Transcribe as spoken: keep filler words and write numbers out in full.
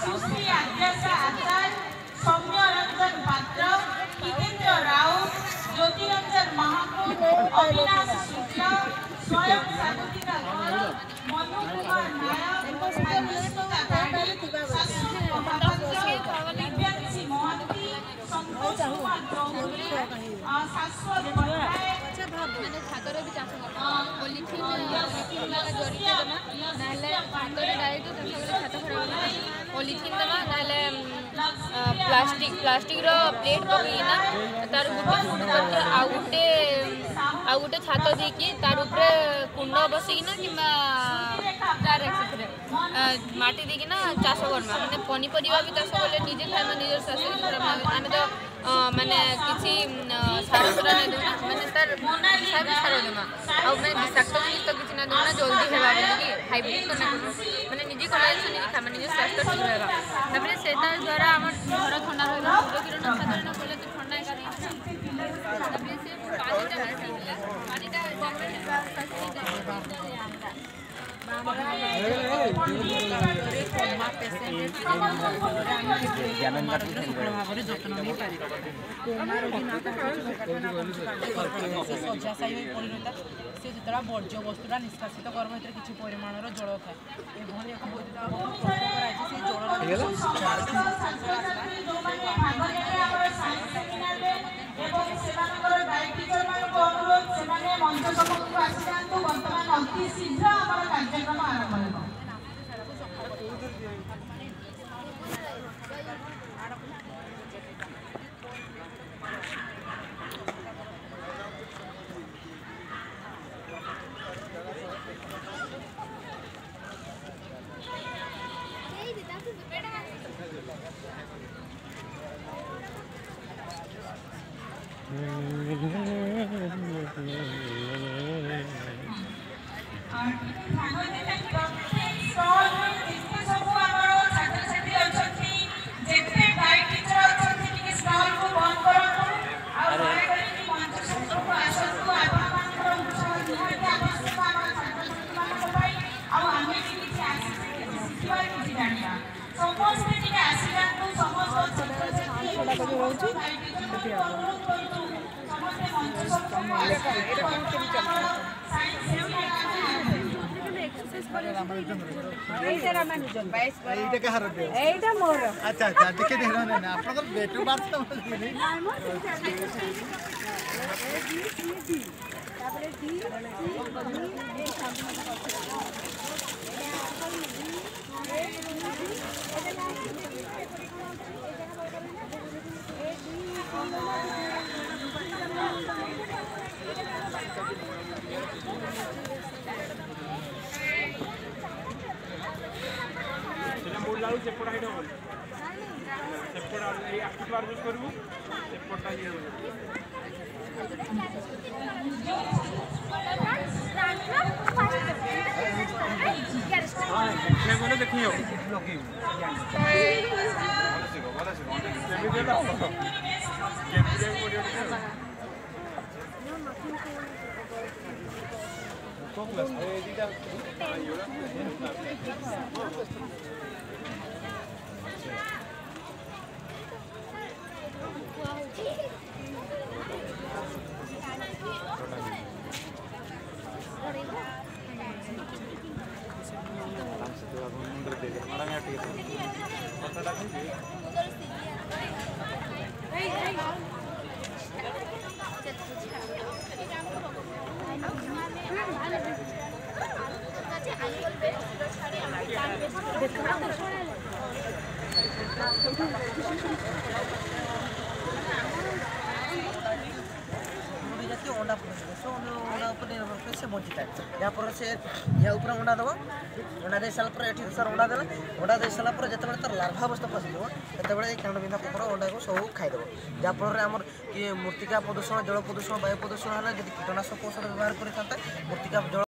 सुश्री आद्याशा आचार्य, सौम्य रंजन पात्र, हितेन्द्र राउत, ज्योतिरंजन महाकुद, अविनाश शुक्ल, स्वयं सागतिका गौर, मनु कुमार नायक, भाग्यस्मिता गांधी, शाश्वत महापात्र, दिव्यांशी मोहंती, संतोष कुमार चौधरी, शाश्वत पट्टनायक मैंने छातर भी चाष कर पॉलिथिन जरिए देमा नाले छातर डायरेक्ट छात खराब पॉलिथिन देमा नाले प्लास्टिक प्लास्टिक रो प्लेट पकईना तार गोटे आ गोटे आ गोटे छात देकी तार ऊपर कुंड बसैकिना किंबा तार माटी देकिना चाष करमा माने पनीपरिया भी चाष कले निजे खाइबा निजे स्वास्थ्य आमे तो माने किसी सार सुरा नहीं देना माने तार सार सार देमा आ माने विषाक्त जिनिस तो किसी ना देना जल्दी हेबा कि हाइब्रिड तो ना माने निजे कला से निजे खा माने निजे स्वास्थ्य ठीक रहबा तबरे सेता द्वारा हमर घर ठंडा रहबा सूर्य किरण छात्र न कोले तो ठंडा करे तबरे से पानीटा हासिला पानीटा गवर्नमेंट फैसिलिटी दे शଯ୍याशायी परिणता से जितना वर्ज्य वस्तुटा निष्कासित कर्म कि परिमाणर जल था अति शीघ्र आम कार्यक्रम आरंभ हो अच्छा अच्छा देखे देख रहे हैं आप लोग बेटू बात तो लाउ सेपट हाइट हो सेपट ए एक्टिव बार यूज करबो सेपटटा ये हो मैं बोले देखियो लगी वाला से वाला से सेमी दे ला कैप्चर वीडियो को क्लास ए दीदा अंडा अंडा से बची था यहाँ से यहाँ ऊपर अंडा दब अंडा दे सारा ये सर अंडा देला अंडा दे सारापर जो तार लार्भा अवस्था फसिल से कांड बिंधा पोखर अंडा को सब खाईदेव जहाँफल आम कि मृत्तिका प्रदूषण जल प्रदूषण वायु प्रदूषण है कीटनाशक औषध व्यवहार करता मृत्तिका जल